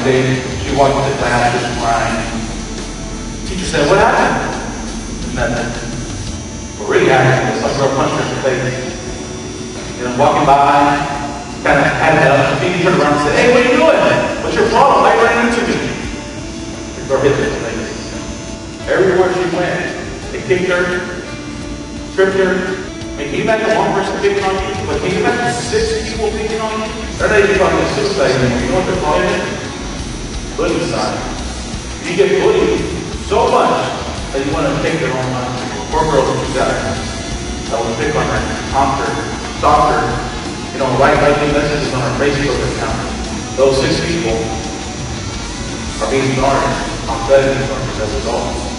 one day she walked into class just crying. Teacher said, "What happened?" Nothing. What really happened was some girl punched her in the face. And I'm walking by, kind of had it up. The teacher turned around and said, "Hey, what are you doing? What's your problem? Why are you running into me?" The girl hit her in the face. Everywhere she went, they kicked her, tripped her. I mean, can you imagine one person picking on you? But can you imagine 6 people picking on you? They're not even calling it suicide anymore. You know what they're calling it? Bullying sign. You get bullied so much that you want to take their own life. Poor girl that you got that will pick on her, taunt her, stalk her, write likely messages on her Facebook account. Those 6 people are being tarnished on 7 as a result.